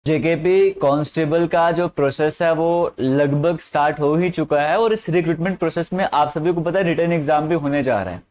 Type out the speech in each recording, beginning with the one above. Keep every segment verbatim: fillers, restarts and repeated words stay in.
JKP constable का जो process है वो लगभग स्टार्ट हो ही चुका है और इस रिक्रूटमेंट प्रोसेस में आप सभी को पता है रिटर्न एग्जाम भी होने जा रहा है।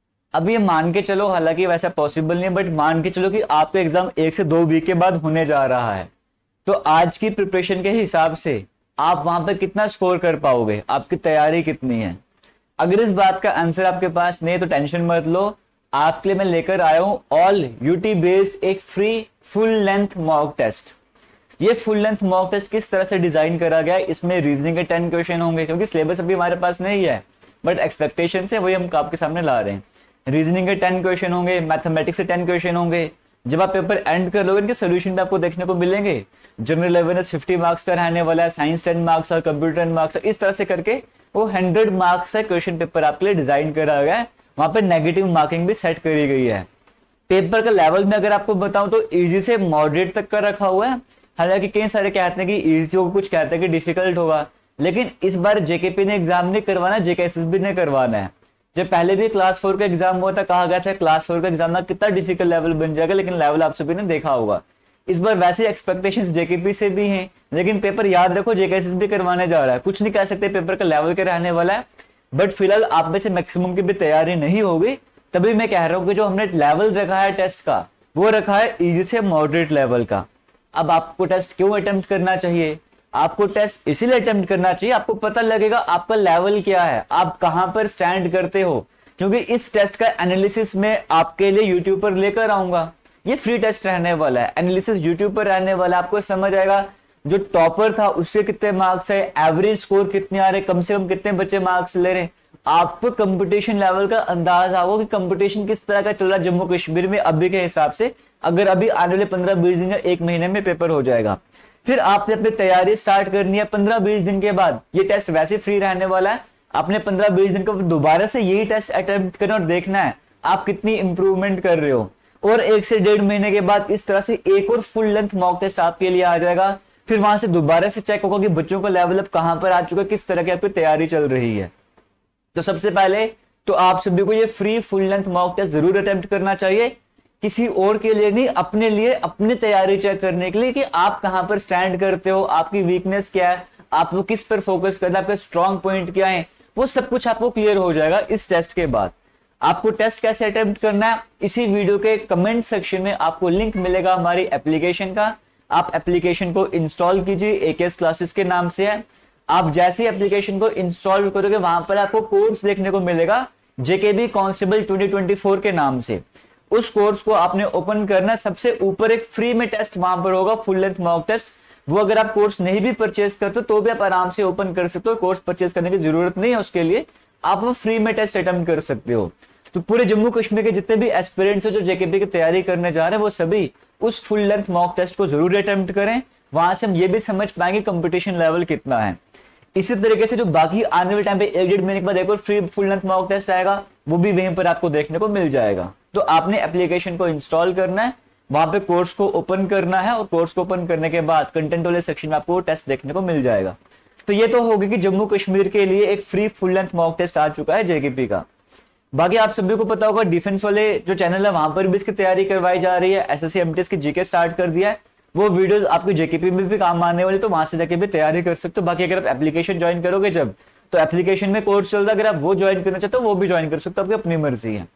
अब ये मान के चलो, हालांकि वैसा पॉसिबल नहीं है, बट मान के चलो कि आपका एग्जाम एक से दो वीक के बाद होने जा रहा है, तो आज की प्रिपरेशन के हिसाब से आप वहां पर कितना स्कोर कर पाओगे, आपकी तैयारी कितनी है। अगर इस बात का आंसर आपके पास नहीं है तो टेंशन मत लो, आपके लिए मैं लेकर आया हूं ऑल यूटी बेस्ड एक free full length mock test. ये फुल लेंथ मॉक टेस्ट किस तरह से डिजाइन करा गया है, इसमें रीजनिंग के टेन क्वेश्चन होंगे, क्योंकि सिलेबस अभी हमारे पास नहीं है बट एक्सपेक्टेशन से वही हम आपके सामने ला रहे हैं। रीजनिंग के टेन क्वेश्चन होंगे, मैथमेटिक्स के टेन क्वेश्चन होंगे। जब आप पेपर एंड कर लोगे इनके सोल्यूशन भी आपको देखने को मिलेंगे। जनरल अवेयरनेस फिफ्टी मार्क्स का रहने वाला है, साइंस टेन मार्क्स है, कंप्यूटर टेन मार्क्स है, इस तरह से करके वो हंड्रेड मार्क्स का क्वेश्चन पेपर आपके लिए डिजाइन करा गया है। वहां पर नेगेटिव मार्किंग भी सेट करी गई है। पेपर का लेवल में अगर आपको बताऊं तो इजी से मॉडरेट तक का रखा हुआ है। हालांकि कई सारे कहते हैं कि इजी होगा, कुछ कहते हैं कि डिफिकल्ट होगा, लेकिन इस बार जेकेपी ने एग्जाम नहीं करवाना, जेकेएसएसबी ने करवाना है। जब पहले भी क्लास फोर का एग्जाम हुआ था, कहा गया था क्लास फोर का एग्जाम ना कितना डिफिकल्ट लेवल बन जाएगा, लेकिन लेवल आप सभी ने देखा होगा। इस बार वैसे एक्सपेक्टेशंस जेकेपी से भी हैं, लेकिन पेपर याद रखो जेकेएसएसबी करवाने जा रहा है। कुछ नहीं कह सकते पेपर का लेवल क्या रहने वाला है, बट फिलहाल आप में से मैक्सिमम की भी तैयारी नहीं होगी, तभी मैं कह रहा हूँ कि जो हमने लेवल रखा है टेस्ट का वो रखा है इजी से मॉडरेट लेवल का। अब आपको टेस्ट क्यों अटेम्प्ट करना चाहिए? आपको टेस्ट इसीलिए अटेम्प्ट करना चाहिए, आपको पता लगेगा आपका लेवल क्या है, आप कहां पर स्टैंड करते हो। क्योंकि इस टेस्ट का एनालिसिस में आपके लिए यूट्यूब पर लेकर आऊंगा। ये फ्री टेस्ट रहने वाला है, एनालिसिस यूट्यूब पर रहने वाला है। आपको समझ आएगा जो टॉपर था उसके कितने मार्क्स है, एवरेज स्कोर कितने आ रहे, कम से कम कितने बच्चे मार्क्स ले रहे हैं। आपको कंपटीशन लेवल का अंदाज आओ कि कंपटीशन किस तरह का चल रहा है जम्मू कश्मीर में अभी के हिसाब से। अगर अभी आने वाले पंद्रह बीस दिन या एक महीने में पेपर हो जाएगा, फिर आपने अपनी तैयारी स्टार्ट करनी है। पंद्रह बीस दिन के बाद ये टेस्ट वैसे फ्री रहने वाला है, आपने पंद्रह बीस दिन को दोबारा से यही टेस्ट अटेम्प्ट करना और देखना है आप कितनी इंप्रूवमेंट कर रहे हो। और एक से डेढ़ महीने के बाद इस तरह से एक और फुल लेंथ मॉक टेस्ट आपके लिए आ जाएगा। फिर वहां से दोबारा से चेक होगा कि बच्चों का लेवल अब कहां पर आ चुका है, किस तरह की आपकी तैयारी चल रही है। तो सबसे पहले तो आप सभी को ये free full length mock test जरूर अटेम्प्ट करना चाहिए, किसी और के लिए नहीं, अपने लिए, अपनी तैयारी चेक करने के लिए कि आप कहां पर स्टैंड करते हो, आपकी वीकनेस क्या है, आपको किस पर फोकस करना है, आपके स्ट्रॉन्ग पॉइंट क्या है, वो सब कुछ आपको क्लियर हो जाएगा इस टेस्ट के बाद। आपको टेस्ट कैसे अटेम्प्ट करना है, इसी वीडियो के कमेंट सेक्शन में आपको लिंक मिलेगा हमारी एप्लीकेशन का। आप एप्लीकेशन को इंस्टॉल कीजिए, एकेएस क्लासेस के नाम से है। आप जैसे ही एप्लीकेशन को इंस्टॉल करोगे वहां पर आपको कोर्स देखने को मिलेगा JKB constable twenty twenty four के नाम से। उस कोर्स को आपने ओपन करना, सबसे ऊपर एक फ्री में टेस्ट वहां पर होगा, फुल लेंथ मॉक टेस्ट। वो अगर आप कोर्स नहीं भी परचेज करते हो तो भी आप आराम से ओपन कर सकते हो, कोर्स परचेज करने की जरूरत नहीं है उसके लिए, आप वो फ्री में टेस्ट अटेम्प्ट कर सकते हो। तो पूरे जम्मू कश्मीर के जितने भी एस्पिरेंट्स हो जो जेकेपी की तैयारी करने जा रहे हैं वो सभी उस फुल लेंथ मॉक टेस्ट को जरूर अटेम्प्ट करें। वहां से हम ये भी समझ पाएंगे कंपटीशन लेवल कितना है। इसी तरीके से जो बाकी आने वाले टाइम पे एक डेढ़ महीने के बाद एक और free full length mock test आएगा, वो भी वहीं पर आपको देखने को मिल जाएगा। तो आपने एप्लीकेशन को इंस्टॉल करना है, वहां पे कोर्स को ओपन करना है और कोर्स को ओपन करने के बाद कंटेंट वाले सेक्शन में आपको टेस्ट देखने को मिल जाएगा। तो ये तो होगी कि जम्मू कश्मीर के लिए एक free full length mock test आ चुका है जेकेपी का। बाकी आप सभी को पता होगा डिफेंस वाले जो चैनल है वहां पर भी इसकी तैयारी करवाई जा रही है। एसएससी एमटीएस की जीके स्टार्ट कर दिया है, वो वीडियोस आपको जेकेपी में भी काम आने वाली, तो वहां से जाके भी तैयारी कर सकते हो। बाकी अगर आप एप्लीकेशन ज्वाइन करोगे जब, तो एप्लीकेशन में कोर्स चल रहा है, अगर आप वो ज्वाइन करना चाहते हो वो भी ज्वाइन कर सकते हो, आपकी अपनी मर्जी है।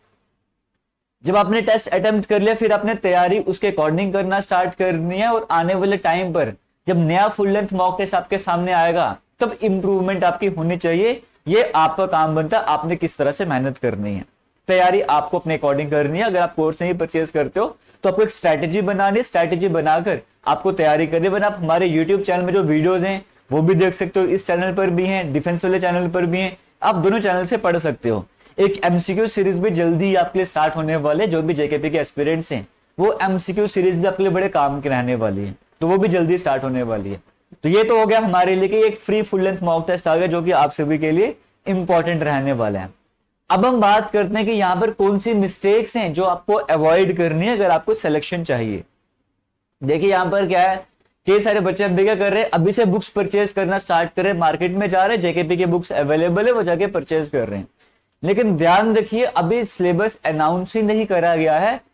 जब आपने टेस्ट अटेम्प्ट कर लिया फिर आपने तैयारी उसके अकॉर्डिंग करना स्टार्ट करनी है, और आने वाले टाइम पर जब नया फुल लेंथ मॉक टेस्ट आपके सामने आएगा तब इंप्रूवमेंट आपकी होनी चाहिए। ये आपका काम बनता है, आपने किस तरह से मेहनत करनी है, तैयारी आपको अपने अकॉर्डिंग करनी है। अगर आप कोर्स नहीं परचेज करते हो तो आपको एक स्ट्रैटेजी बनानी है, स्ट्रैटेजी बनाकर आपको तैयारी करनी है। आप हमारे यूट्यूब चैनल में जो वीडियोस हैं वो भी देख सकते हो, इस चैनल पर भी हैं, डिफेंस वाले चैनल पर भी हैं, आप दोनों चैनल से पढ़ सकते हो। एक एमसीक्यू सीरीज भी जल्दी ही आपके लिए स्टार्ट होने वाले, जो भी जेकेपी के एस्पिरेंट्स हैं वो एमसीक्यू सीरीज भी आपके लिए बड़े काम की रहने वाली है, तो वो भी जल्दी स्टार्ट होने वाली है। तो ये तो हो गया हमारे लिए कि एक free full length mock test आ गया जो कि आप सभी के लिए इंपॉर्टेंट रहने वाला है। अब हम बात करते हैं कि यहाँ पर कौन सी मिस्टेक्स हैं जो आपको अवॉइड करनी है अगर आपको सिलेक्शन चाहिए। देखिए यहाँ पर क्या है, कई सारे बच्चे अभी क्या कर रहे हैं, अभी से बुक्स परचेज करना स्टार्ट कर रहे हैं, मार्केट में जा रहे हैं, जेकेपी के बुक्स अवेलेबल है वो जाके परचेज कर रहे हैं। लेकिन ध्यान रखिए अभी सिलेबस अनाउंस ही नहीं करा गया है,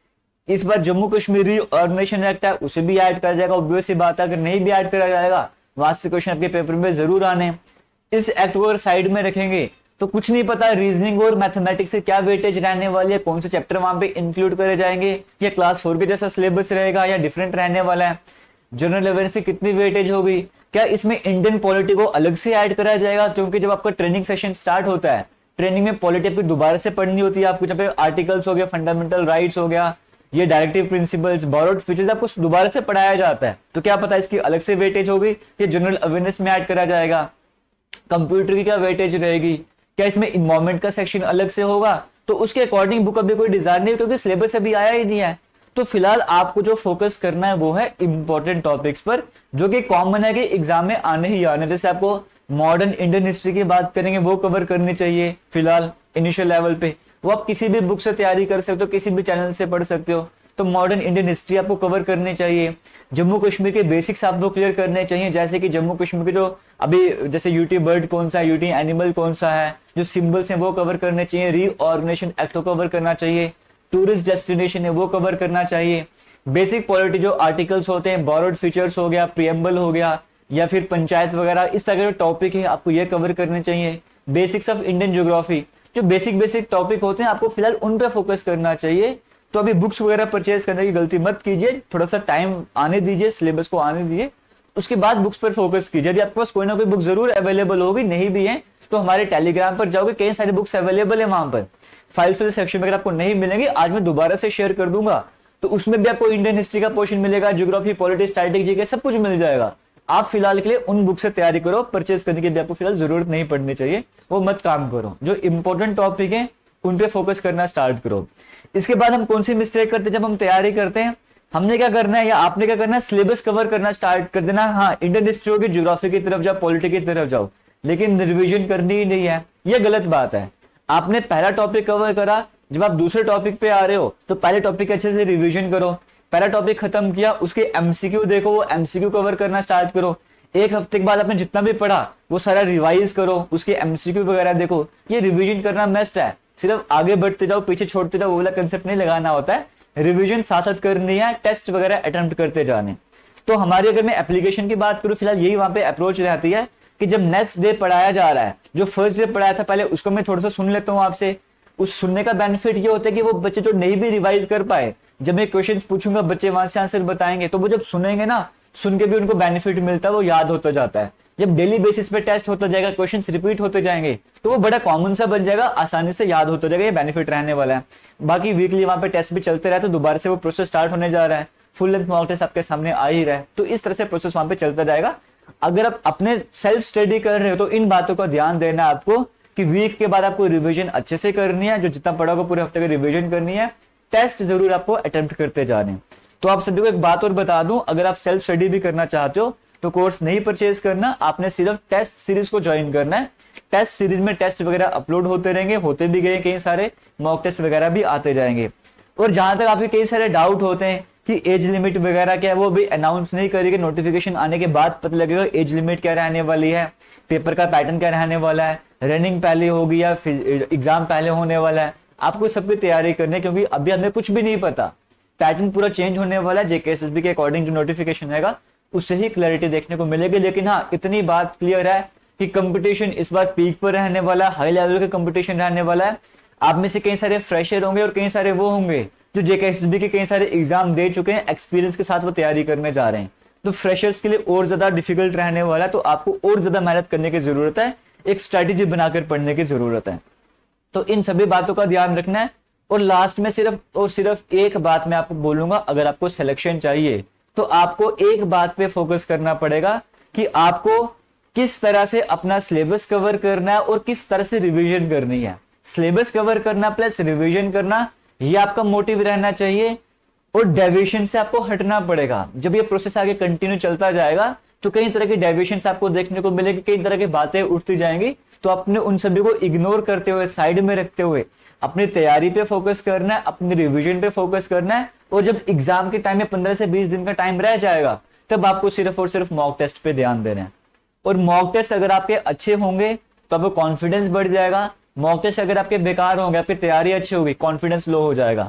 इस बार जम्मू कश्मीर रीऑर्गेनाइजेशन एक्ट है उसे भी ऐड करा जाएगा। ऑब्वियस सी बात है, अगर नहीं भी ऐड करा जाएगा वहां से क्वेश्चन आपके पेपर में जरूर आने। इस एक्ट को अगर साइड में रखेंगे तो कुछ नहीं पता रीजनिंग और मैथमेटिक्स से क्या वेटेज रहने वाली है, कौन से चैप्टर वहां पे इंक्लूड करे जाएंगे, या क्लास फोर के जैसा सिलेबस रहेगा या डिफरेंट रहने वाला है, जनरल अवेयरनेस की कितनी वेटेज होगी, क्या इसमें इंडियन पॉलिटी को अलग से ऐड करा जाएगा। क्योंकि जब आपका ट्रेनिंग सेशन स्टार्ट होता है, ट्रेनिंग में पॉलिटी आपको दोबारा से पढ़नी होती है। आपको जब आर्टिकल्स हो गया, फंडामेंटल राइट्स हो गया, ये डायरेक्टिव प्रिंसिपल्स, बॉरोड फीचर्स आपको दोबारा से पढ़ाया जाता है। तो क्या पता इसकी अलग से वेटेज होगी, ये जनरल अवेयरनेस में ऐड करा जाएगा। कंप्यूटर की क्या वेटेज रहेगी, क्या इसमें इन्वायरमेंट का सेक्शन अलग से होगा, तो उसके अकॉर्डिंग बुक अभी कोई डिजाइन नहीं, क्योंकि सिलेबस अभी आया ही नहीं है। तो फिलहाल आपको जो फोकस करना है वो है इंपॉर्टेंट टॉपिक्स पर, जो कि कॉमन है कि एग्जाम में आने ही आने। जैसे आपको मॉडर्न इंडियन हिस्ट्री की बात करेंगे, वो कवर करनी चाहिए फिलहाल इनिशियल लेवल पे। वो आप किसी भी बुक से तैयारी कर सकते हो, किसी भी चैनल से पढ़ सकते हो। तो मॉडर्न इंडियन हिस्ट्री आपको कवर करनी चाहिए। जम्मू कश्मीर के बेसिक्स आपको क्लियर करने चाहिए, जैसे कि जम्मू कश्मीर के जो अभी जैसे यूटी बर्ड कौन सा है, यूटी एनिमल कौन सा है, जो सिंबल्स हैं वो कवर करने चाहिए। रीऑर्गेनाइजेशन एक्ट को कवर करना चाहिए। टूरिस्ट डेस्टिनेशन है वो कवर करना चाहिए। बेसिक पॉलिटी जो आर्टिकल्स होते हैं, बॉरोड फीचर्स हो गया, प्रियम्बल हो गया, या फिर पंचायत वगैरह, इस तरह के टॉपिक है आपको ये कवर करने चाहिए। बेसिक्स ऑफ इंडियन ज्योग्राफी, जो बेसिक बेसिक टॉपिक होते हैं आपको फिलहाल उन पे फोकस करना चाहिए। तो अभी बुक्स वगैरह परचेज करने की गलती मत कीजिए, थोड़ा सा टाइम आने दीजिए, सिलेबस को आने दीजिए, उसके बाद बुक्स पर फोकस कीजिए। अभी आपके पास कोई ना कोई बुक जरूर अवेलेबल होगी, नहीं भी है तो हमारे टेलीग्राम पर जाओगे, कई सारी बुक्स अवेलेबल है वहां पर। फाइल्स वाले सेक्शन में अगर आपको नहीं मिलेंगे, आज मैं दोबारा से शेयर कर दूंगा, तो उसमें भी आपको इंडियन हिस्ट्री का पोर्शन मिलेगा, ज्योग्राफी, पॉलिटिक्स, स्टैटिक, जीके सब कुछ मिल जाएगा। आप फिलहाल के लिए उन बुक से तैयारी करो, परचेज करने की भी आपको फिलहाल जरूरत नहीं पड़नी चाहिए, वो मत काम करो। जो इंपॉर्टेंट टॉपिक है उन पे फोकस करना स्टार्ट करो। इसके बाद हम कौन सी मिस्टेक करते हैं जब हम तैयारी करते हैं, हमने क्या करना है या आपने क्या करना है, सिलेबस कवर करना स्टार्ट कर देना। हाँ, इंडियन हिस्ट्री होगी, ज्योग्राफी की तरफ जाओ, पॉलिटी की तरफ जाओ, लेकिन रिविजन करनी ही नहीं है, ये गलत बात है। आपने पहला टॉपिक कवर करा, जब आप दूसरे टॉपिक पे आ रहे हो तो पहले टॉपिक अच्छे से रिवीजन करो। पहला टॉपिक खत्म किया, उसके एमसीक्यू देखो, वो एमसीक्यू कवर करना स्टार्ट करो। एक हफ्ते के बाद आपने जितना भी पढ़ा वो सारा रिवाइज करो, उसके एमसीक्यू वगैरह देखो। ये रिवीजन करना मस्ट है। सिर्फ आगे बढ़ते जाओ, पीछे छोड़ते जाओ, वो वाला कंसेप्ट नहीं लगाना होता है। रिवीजन साथ साथ करनी है, टेस्ट वगैरह अटेम्प्ट करते जाने। तो हमारी अगर मैं एप्लीकेशन की बात करूं, फिलहाल यही वहां पे अप्रोच रहती है कि जब नेक्स्ट डे पढ़ाया जा रहा है, जो फर्स्ट डे पढ़ाया था पहले उसको मैं थोड़ा सा सुन लेता हूँ आपसे। उस सुनने का बेनिफिट ये होता है कि वो बच्चे जो नहीं भी रिवाइज कर पाए, जब मैं क्वेश्चन पूछूंगा बच्चे वहां से आंसर बताएंगे, तो वो जब सुनेंगे ना, सुन के भी उनको बेनिफिट मिलता है, वो याद होता जाता है। जब डेली बेसिस पे टेस्ट होता जाएगा, क्वेश्चंस रिपीट होते जाएंगे, तो वो बड़ा कॉमन सा बन जाएगा, आसानी से याद होता जाएगा, ये बेनिफिट रहने वाला है। बाकी वीकली वहां पे टेस्ट भी चलते रहे, तो दोबारा से वो प्रोसेस स्टार्ट होने जा रहा है, फुल लेंथ मॉक टेस्ट आपके सामने आ ही रहा है, तो इस तरह से प्रोसेस वहां पे चलता जाएगा। अगर आप अपने सेल्फ स्टडी कर रहे हो तो इन बातों का ध्यान देना है आपको कि वीक के बाद आपको रिवीजन अच्छे से करनी है, जो जितना पढ़ा होगा पूरे हफ्ते का रिवीजन करनी है, टेस्ट जरूर आपको अटेम्प्ट करते जाने। तो आप सभी को एक बात और बता दूं, अगर आप सेल्फ स्टडी भी करना चाहते हो तो कोर्स नहीं परचेज करना, आपने सिर्फ टेस्ट सीरीज को ज्वाइन करना है। टेस्ट सीरीज में टेस्ट वगैरह अपलोड होते रहेंगे, होते भी गए कई सारे, मॉक टेस्ट वगैरह भी आते जाएंगे। और जहां तक आपके कई सारे डाउट होते हैं कि एज लिमिट वगैरह क्या है, वो भी अनाउंस नहीं करेगी, नोटिफिकेशन आने के बाद पता लगेगा एज लिमिट क्या रहने वाली है, पेपर का पैटर्न क्या रहने वाला है, रनिंग पहले होगी या एग्जाम पहले होने वाला है। आपको सबकी तैयारी करनी है, क्योंकि अभी हमें कुछ भी नहीं पता, पैटर्न पूरा चेंज होने वाला है। जेकेएसएसबी के अकॉर्डिंग जो नोटिफिकेशन आएगा उससे ही क्लैरिटी देखने को मिलेगी। लेकिन हाँ, इतनी बात क्लियर है कि कंपटीशन इस बार पीक पर रहने वाला है, हाई लेवल का कंपटीशन रहने वाला है। आप में से कई सारे फ्रेशर होंगे और कई सारे वो होंगे जो जेकेएसएसबी के कई सारे एग्जाम दे चुके हैं, एक्सपीरियंस के साथ वो तैयारी करने जा रहे हैं। तो फ्रेशर्स के लिए और ज्यादा डिफिकल्ट रहने वाला है, तो आपको और ज्यादा मेहनत करने की जरूरत है, एक स्ट्रैटेजी बनाकर पढ़ने की जरूरत है। तो इन सभी बातों का ध्यान रखना है। और लास्ट में सिर्फ और सिर्फ एक बात मैं आपको बोलूंगा, अगर आपको सिलेक्शन चाहिए तो आपको एक बात पे फोकस करना पड़ेगा कि आपको किस तरह से अपना सिलेबस कवर करना है और किस तरह से रिवीजन करनी है। सिलेबस कवर करना प्लस रिवीजन करना, ये आपका मोटिव रहना चाहिए। और डेविएशन से आपको हटना पड़ेगा। जब ये प्रोसेस आगे कंटिन्यू चलता जाएगा तो कई तरह के डेविएशन आपको देखने को मिलेगी, कई तरह की बातें उठती जाएंगी। तो अपने उन सभी को इग्नोर करते हुए, साइड में रखते हुए अपनी तैयारी पे फोकस करना है, अपनी रिवीजन पे फोकस करना है। और जब एग्जाम के टाइम में पंद्रह से बीस दिन का टाइम रह जाएगा, तब आपको सिर्फ और सिर्फ मॉक टेस्ट पे ध्यान देना है। और मॉक टेस्ट अगर आपके अच्छे होंगे तो आपको कॉन्फिडेंस बढ़ जाएगा। मॉक टेस्ट अगर आपके बेकार होंगे, आपकी तैयारी अच्छी होगी, कॉन्फिडेंस लो हो जाएगा।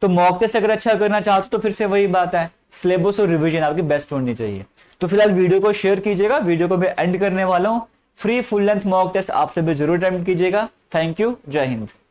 तो मॉक टेस्ट अगर अच्छा करना चाहते हो तो फिर से वही बात है, सिलेबस और रिवीजन आपकी बेस्ट होनी चाहिए। तो फिलहाल वीडियो को शेयर कीजिएगा, वीडियो को मैं एंड करने वाला हूं। Free full length mock test आप सभी जरूर अटेम्प्ट कीजिएगा। थैंक यू, जय हिंद।